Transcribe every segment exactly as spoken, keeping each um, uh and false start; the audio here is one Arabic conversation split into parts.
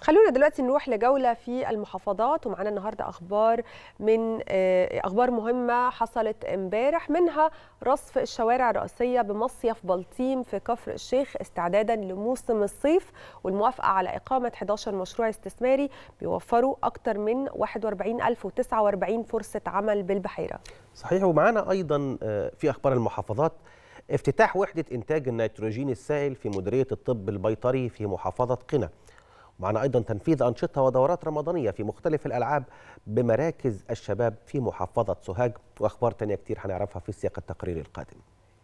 خلونا دلوقتي نروح لجولة في المحافظات، ومعانا النهاردة أخبار من أخبار مهمة حصلت امبارح، منها رصف الشوارع الرئيسية بمصيف بلطيم في كفر الشيخ استعدادا لموسم الصيف، والموافقة على إقامة إحدى عشر مشروع استثماري بيوفروا أكثر من واحد وأربعين ألف وتسعة وأربعين فرصة عمل بالبحيرة. صحيح. ومعانا أيضا في أخبار المحافظات افتتاح وحدة إنتاج النيتروجين السائل في مديرية الطب البيطري في محافظة قنا. معنا أيضا تنفيذ أنشطة ودورات رمضانية في مختلف الألعاب بمراكز الشباب في محافظة سوهاج، وأخبار تانية كتير هنعرفها في سياق التقرير القادم.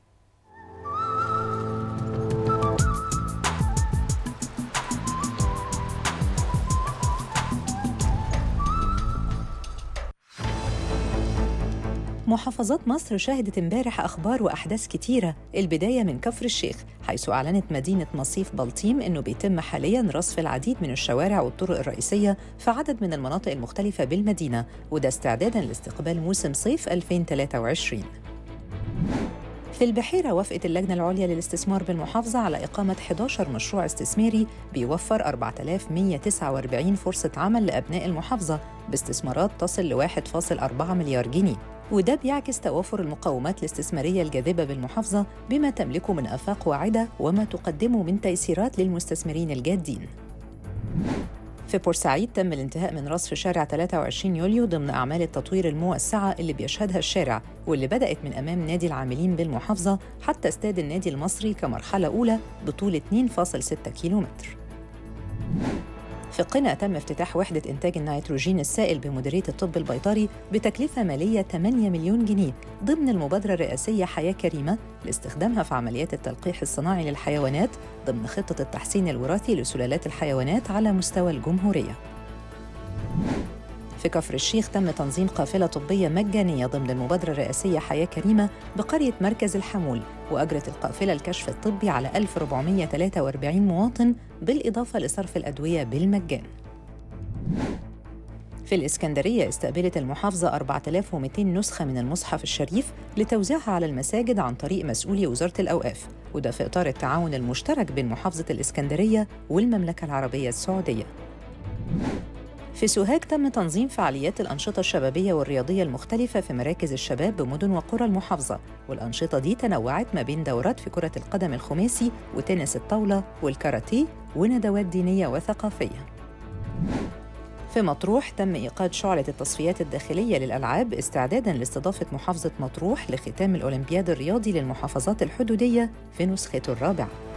محافظات مصر شهدت امبارح أخبار وأحداث كتيرة، البداية من كفر الشيخ حيث أعلنت مدينة مصيف بلطيم أنه بيتم حالياً رصف العديد من الشوارع والطرق الرئيسية في عدد من المناطق المختلفة بالمدينة، وده استعداداً لاستقبال موسم صيف ألفين وثلاثة وعشرين. في البحيرة وافقت اللجنة العليا للاستثمار بالمحافظة على إقامة إحدى عشر مشروع استثماري بيوفر أربعة آلاف ومئة وتسعة وأربعين فرصة عمل لأبناء المحافظة باستثمارات تصل ل واحد فاصل أربعة مليار جنيه، وده بيعكس توافر المقومات الاستثمارية الجاذبة بالمحافظة بما تملكه من آفاق واعدة وما تقدمه من تيسيرات للمستثمرين الجادين. في بورسعيد تم الانتهاء من رصف شارع ثلاثة وعشرين يوليو ضمن أعمال التطوير الموسعة اللي بيشهدها الشارع، واللي بدأت من أمام نادي العاملين بالمحافظة حتى استاد النادي المصري كمرحلة أولى بطول اثنين فاصل ستة كيلومتر. في قنا تم افتتاح وحدة إنتاج النيتروجين السائل بمديرية الطب البيطري بتكلفة مالية ثمانية مليون جنيه ضمن المبادرة الرئاسية حياة كريمة لاستخدامها في عمليات التلقيح الصناعي للحيوانات ضمن خطة التحسين الوراثي لسلالات الحيوانات على مستوى الجمهورية. في كفر الشيخ تم تنظيم قافلة طبية مجانية ضمن المبادرة الرئاسية حياة كريمة بقرية مركز الحمول، وأجرت القافلة الكشف الطبي على ألف وأربعمئة وثلاثة وأربعين مواطن بالإضافة لصرف الأدوية بالمجان. في الإسكندرية استقبلت المحافظة أربعة آلاف ومئتين نسخة من المصحف الشريف لتوزيعها على المساجد عن طريق مسؤولي وزارة الأوقاف، وده في إطار التعاون المشترك بين محافظة الإسكندرية والمملكة العربية السعودية. في سوهاج تم تنظيم فعاليات الأنشطة الشبابية والرياضية المختلفة في مراكز الشباب بمدن وقرى المحافظة، والأنشطة دي تنوعت ما بين دورات في كرة القدم الخماسي وتنس الطاولة والكاراتيه وندوات دينية وثقافية. في مطروح تم إيقاد شعلة التصفيات الداخلية للألعاب استعداداً لاستضافة محافظة مطروح لختام الأولمبياد الرياضي للمحافظات الحدودية في نسخته الرابعة.